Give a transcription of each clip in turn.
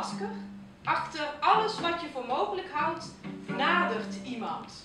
masker. Achter alles wat je voor mogelijk houdt, nadert iemand.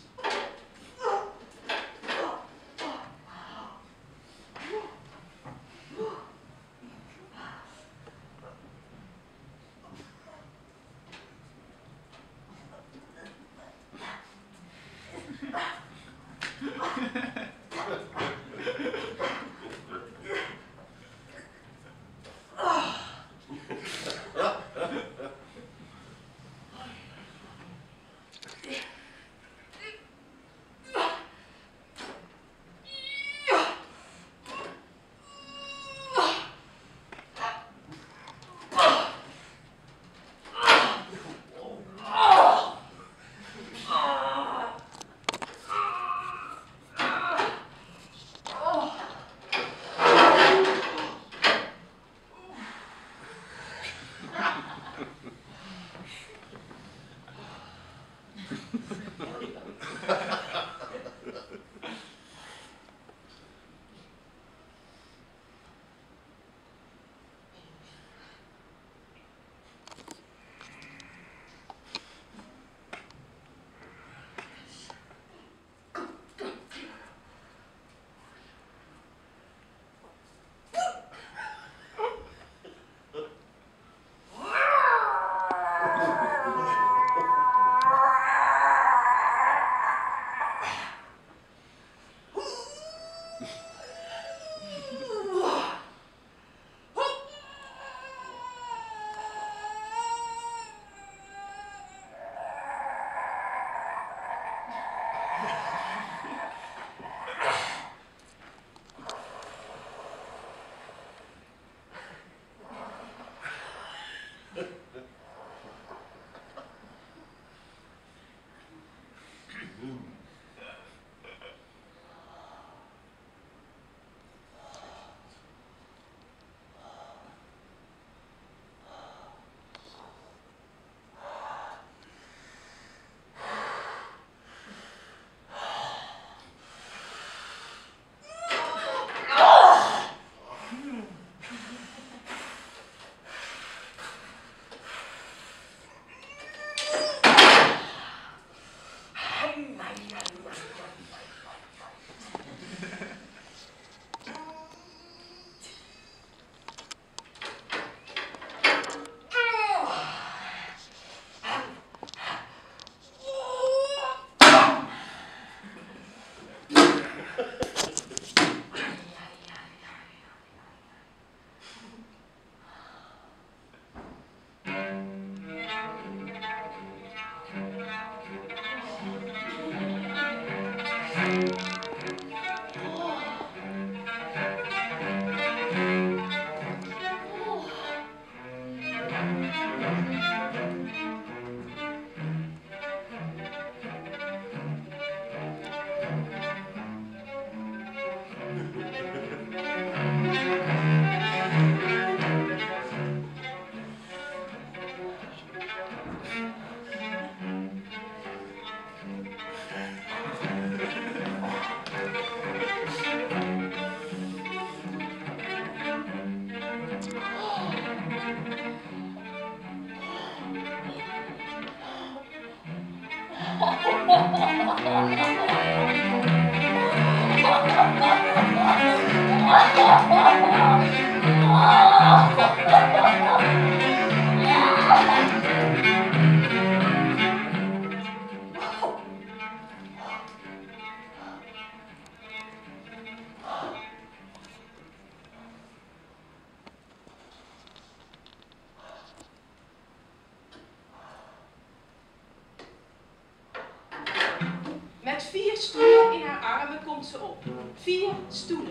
Met 4 stoelen in haar armen komt ze op. 4 stoelen.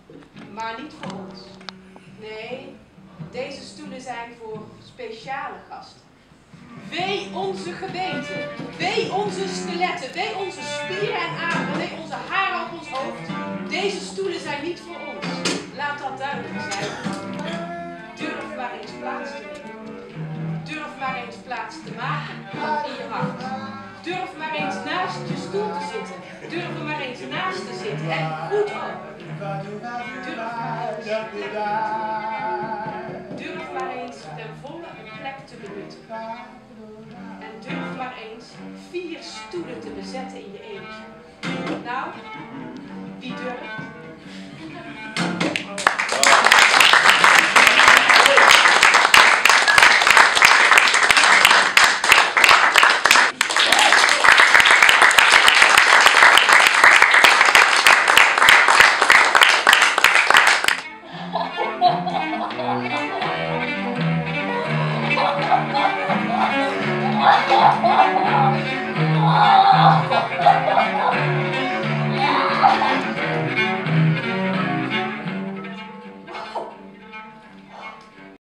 Maar niet voor ons. Nee, deze stoelen zijn voor speciale gasten. Wee onze geweten, wee onze skeletten, wee onze spieren en aderen, wee onze haren op ons hoofd. Deze stoelen zijn niet voor ons. Laat dat duidelijk zijn. Durf maar eens plaats te nemen. Durf maar eens plaats te maken in je hart. Durf maar eens naast je stoel te zitten. Durf er maar eens naast te zitten. En goed ook. Durf maar eens ten volle een plek te benutten. En durf maar eens 4 stoelen te bezetten in je eentje. Nou,